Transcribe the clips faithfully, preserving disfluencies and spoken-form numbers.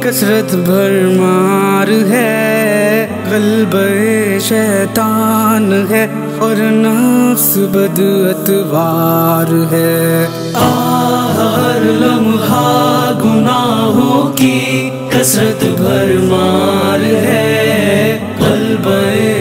کثرت بھرمار ہے، غلبہ شیطان ہے اور نفس بد اتوار ہے۔ آہ ہر لمحہ گناہوں کی کثرت بھرمار ہے، غلبہ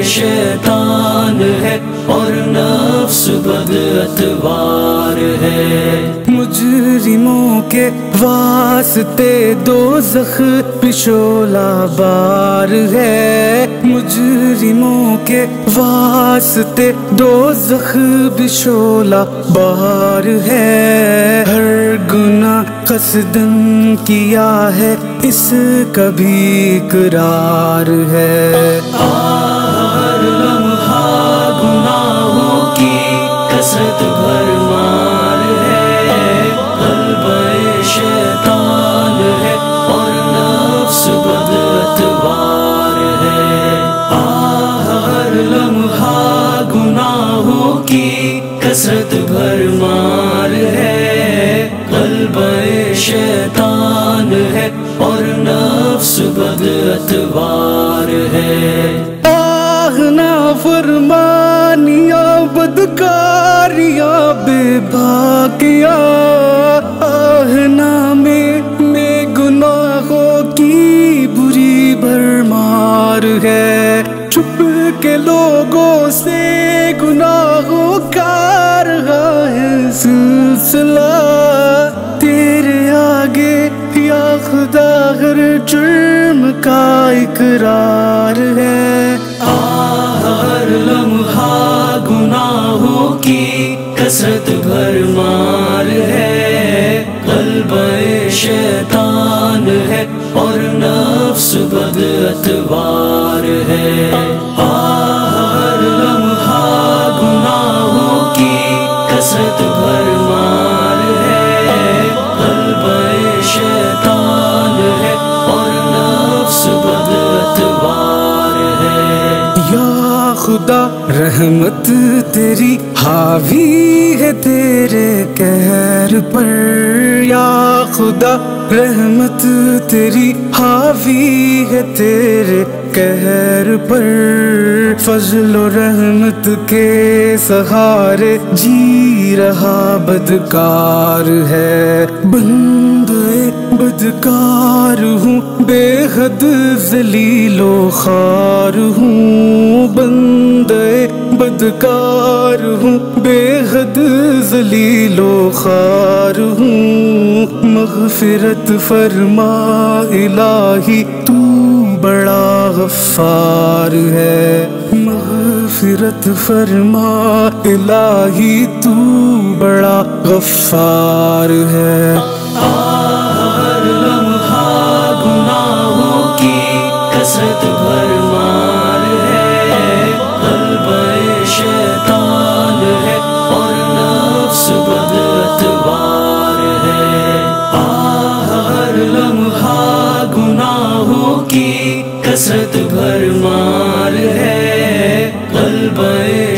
شیطان ہے اور نفس بد اتوار ہے۔ مجرموں کے واسطے دوزخ پشولہ بار ہے، مجرموں کے واسطے دوزخ پشولہ بار ہے۔ ہر گناہ قصدن کیا ہے اس کا بھی اقرار ہے۔ ہر لمحہ گناہوں کی کثرت بھرمار ہے، غلبہ شیطان ہے اور نفس بد اتوار ہے۔ آہ ہر لمحہ گناہوں کی کثرت بھرمار ہے، غلبہ شیطان ہے اور نفس بد اتوار ہے۔ آہ نافرمانیاں بدکاریاں بے باکیاں، آہ نامے میں گناہوں کی بری بھرمار ہے۔ چھپ کے لوگوں سے گناہوں کا رہا ہے سلسلہ، تیرے آگے یا خدا ہر جرم کا اقرار ہے۔ آہ ہر لمحہ گناہوں کی کثرت بھرمار ہے، غلبہ شیطان ہے اور نفس بد اتوار ہے۔ آہ ہر لمحہ گناہوں کی کثرت بھرمار ہے، غلبہ شیطان ہے اور نفس بد اتوار ہے۔ یا خدا رحمت تیری حاوی ہے تیرے قہر پر، یا خدا رحمت تیری حاوی ہے تیرے قہر پر، فضل و رحمت کے سہارے جی رہا بدکار ہے۔ بندے بدکار ہوں، بے حد ذلیل و خوار ہوں، بندے بدکار ہوں، بے حد ذلیل و خوار ہوں۔ مغفرت فرما الہی تو بڑا غفار ہے، مغفرت فرما الہی تو بڑا غفار ہے۔ ہر لمحہ گناہوں کی کثرت بھرمار ہے، غلبہ شیطان ہے اور نفس بد اتوار ہے۔ ہر لمحہ گناہوں کی کثرت بھرمار ہے، غلبہ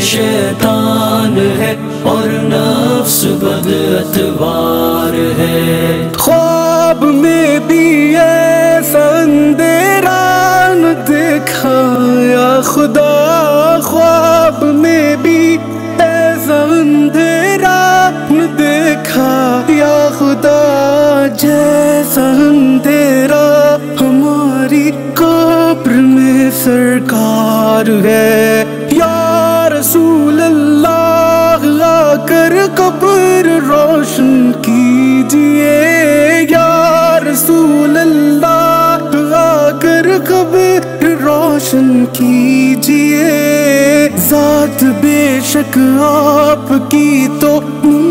شیطان ہے اور نفس بد اتوار ہے۔ خواب میں بھی ایسا اندھیرا نہ دیکھا یا خدا، خواب میں بھی ایسا اندھیرا نہ دیکھا یا خدا، جیسا اندھیرا ہماری قبر میں سرکار ہے۔ یا رسول اللہ آ کر قبر روشن کیجئے، یا رسول اللہ آ کر قبر روشن کیجئے۔ ذات بے شک آپ کی تو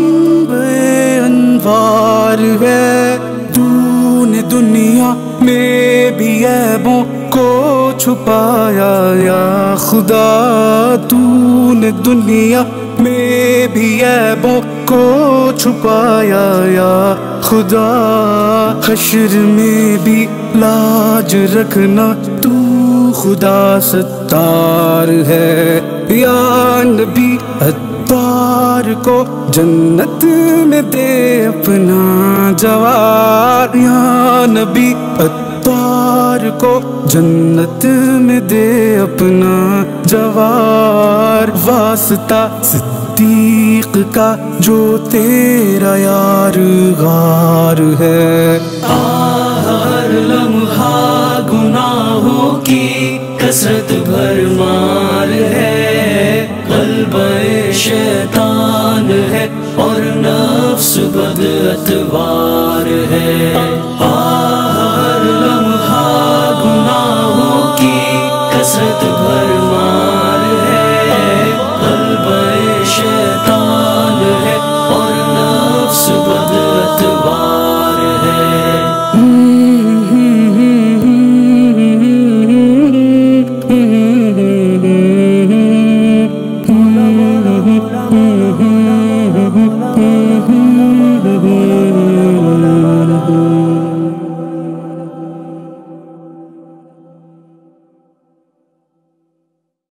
منبع انوار ہے، تو نے دنیا میں بھی عیبوں کو چھپایا یا خدا، تو نے دنیا میں بھی عیبوں کو چھپایا یا خدا، حشر میں بھی لاج رکھنا تو خدا ستار ہے۔ یا نبی اتار کو جنت میں دے اپنا جوار، یا نبی اتار یار کو جنت میں دے اپنا جوار، واسطہ صدیق کا جو تیرا یار غار ہے۔ ہر لمحہ گناہوں کی کثرت بھرمار ہے، قلب شیطان ہے اور نفس بد اتوار ہے۔